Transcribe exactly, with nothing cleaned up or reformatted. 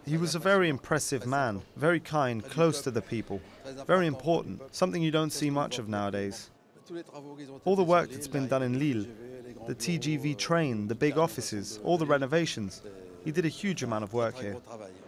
He was a very impressive man, very kind, close to the people, very important, something you don't see much of nowadays. All the work that's been done in Lille, the T G V train, the big offices, all the renovations, he did a huge amount of work here.